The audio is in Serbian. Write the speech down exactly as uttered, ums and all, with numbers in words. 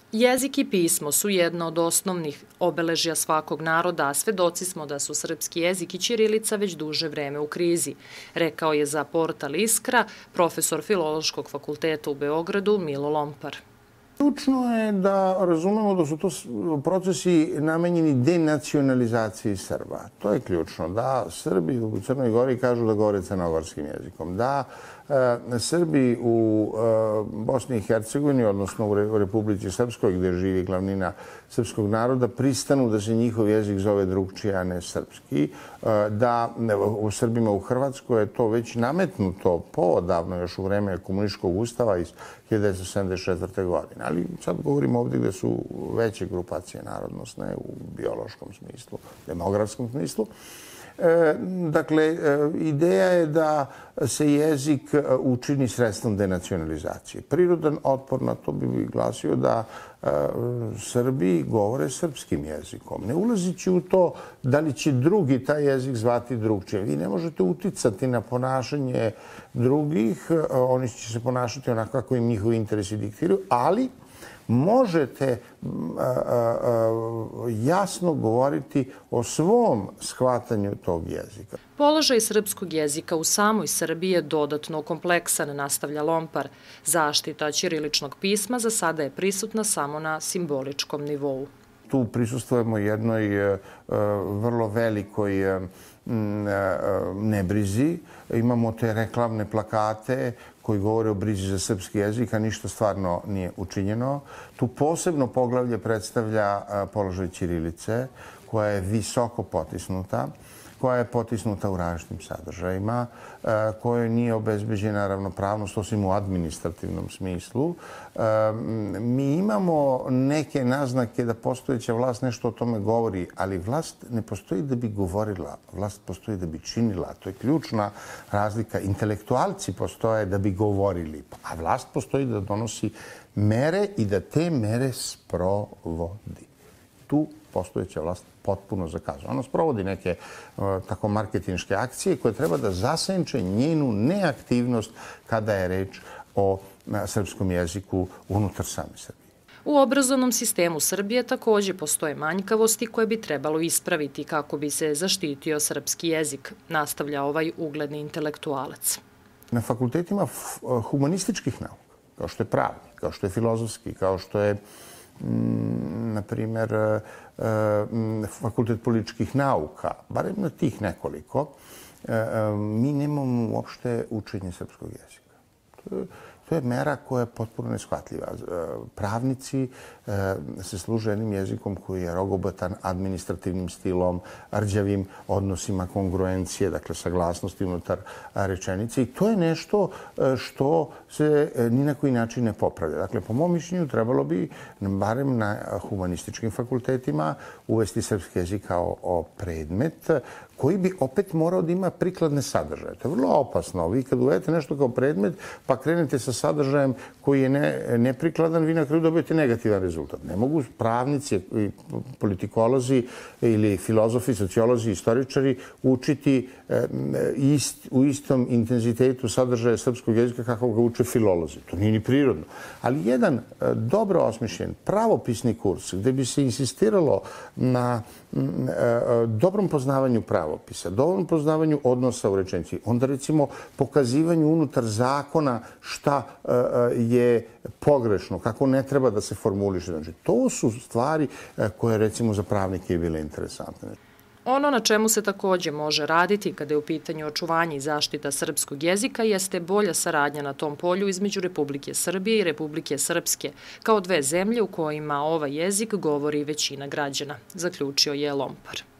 Jezik i pismo su jedna od osnovnih obeležja svakog naroda, a svedoci smo da su srpski jezik i ćirilica već duže vreme u krizi, rekao je za portal Iskra profesor Filološkog fakulteta u Beogradu Milo Lompar. Ključno je da razumemo da su to procesi namenjeni denacionalizaciji Srba. To je ključno. Da Srbi u Crnoj Gori kažu da govore crnogorskim jezikom. Da Srbi u Bosni i Hercegovini, odnosno u Republici Srpskoj, gde živi glavnina srpskog naroda, pristanu da se njihov jezik zove drugčije, a ne srpski. Da u Srbima u Hrvatskoj je to već nametnuto poodavno, još u vreme komunističkog ustava iz hiljadu devetsto sedamdeset četvrte. godine. Ali sad govorimo ovdje gde su veće grupacije narodnosne u biološkom smislu, demografskom smislu. Dakle, ideja je da se jezik učini sredstvom denacionalizacije. Prirodan otpor na to bi glasio da Srbi govore srpskim jezikom. Ne ulazići u to da li će drugi taj jezik zvati drugčije. Vi ne možete uticati na ponašanje drugih, oni će se ponašati onako kako im njihovi interesi diktiraju, ali možete jasno govoriti o svom shvatanju tog jezika. Položaj srpskog jezika u samoj Srbiji je dodatno kompleksan, nastavlja Lompar. Zaštita ćiriličnog pisma za sada je prisutna samo na simboličkom nivou. Tu prisustvujemo jednoj vrlo velikoj nebrizi. Imamo te reklamne plakate koji govore o brizi za srpski jezik, a ništa stvarno nije učinjeno. Tu posebno poglavlje predstavlja položaj ćirilice, koja je visoko potisnuta, koja je potisnuta u različitim sadržajima, kojoj nije obezbeđena ravnopravnost osim u administrativnom smislu. Mi imamo neke naznake da postojeća vlast nešto o tome govori, ali vlast ne postoji da bi govorila, vlast postoji da bi činila. To je ključna razlika. Intelektualci postoje da bi govorili, a vlast postoji da donosi mere i da te mere sprovodi. Tu postojeća vlast potpuno zakazuje. Ona sprovodi neke tako marketinške akcije koje treba da zasenče njenu neaktivnost kada je reč o srpskom jeziku unutar same Srbije. U obrazovnom sistemu Srbije također postoje manjkavosti koje bi trebalo ispraviti kako bi se zaštitio srpski jezik, nastavlja ovaj ugledni intelektualac. Na fakultetima humanističkih nauka, kao što je pravni, kao što je filozofski, kao što je na primjer, fakultet političkih nauka, barem na tih nekoliko, mi nemamo uopšte učenje srpskog jezika. To je mera koja je potpuno neshvatljiva. Pravnici se služe jednim jezikom koji je rogobatan, administrativnim stilom, rđavim odnosima kongruencije, dakle saglasnosti unutar rečenice. I to je nešto što se ni na koji način ne popravlja. Dakle, po mom mišljenju trebalo bi, barem na humanističkim fakultetima, uvesti srpski jezik kao predmet koji bi opet morao da ima prikladne sadržaje. To je vrlo opasno. Vi kad uvedete nešto kao predmet, pa krenete sa sadržajem koji je neprikladan, vi na kraju dobijete negativan rezultat. Ne mogu pravnici, politikolozi ili filozofi, sociolozi, istoričari učiti u istom intenzitetu sadržaja srpskog jezika kako ga uče filolozi. To nije ni prirodno. Ali jedan dobro osmišljen pravopisni kurs gde bi se insistiralo na dobrom poznavanju pravopisa, dobrom poznavanju odnosa u rečenici, onda recimo pokazivanju unutar zakona šta je pogrešno, kako ne treba da se formuliše. Znači, to su stvari koje recimo za pravnike je bile interesantne. Ono na čemu se također može raditi kada je u pitanju očuvanja i zaštita srpskog jezika jeste bolja saradnja na tom polju između Republike Srbije i Republike Srpske, kao dve zemlje u kojima ovaj jezik govori većina građana, zaključio je Lompar.